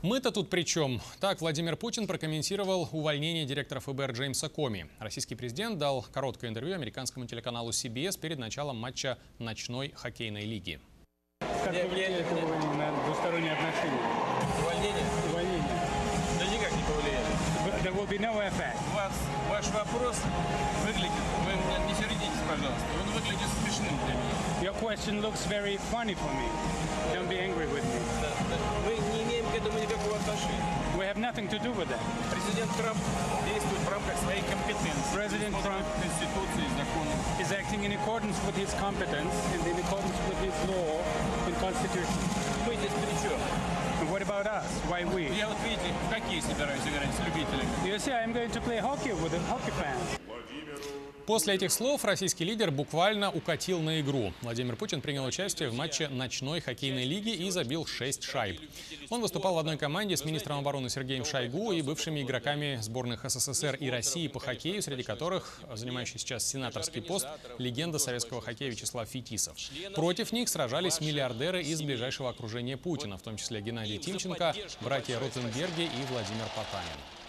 Мы-то тут при чем? Так Владимир Путин прокомментировал увольнение директора ФБР Джеймса Коми. Российский президент дал короткое интервью американскому телеканалу CBS перед началом матча ночной хоккейной лиги. Как вы влияет это увольнение на двусторонние отношения? Увольнение? Увольнение. Да никак не повлияет. There will be no effect. Ваш вопрос выглядит, вы не сердитесь, пожалуйста, он выглядит смешным для меня. Your question looks very funny for me. Don't be angry with me. Мы не имеем к этому никакого отношения. We have nothing to do with that. Президент Трамп действует в рамках своей компетенции. President Trump Конституции, законов. is acting in accordance with his competence and in accordance with his law and constitution. Мы здесь при чем? And what about us? Why we? Я вот видите, в хоккей собираюсь играть с любителями. You see, I'm going to play hockey with the hockey fans. После этих слов российский лидер буквально укатил на игру. Владимир Путин принял участие в матче ночной хоккейной лиги и забил 6 шайб. Он выступал в одной команде с министром обороны Сергеем Шойгу и бывшими игроками сборных СССР и России по хоккею, среди которых занимающий сейчас сенаторский пост легенда советского хоккея Вячеслав Фетисов. Против них сражались миллиардеры из ближайшего окружения Путина, в том числе Геннадий Тимченко, братья Ротенберги и Владимир Потанин.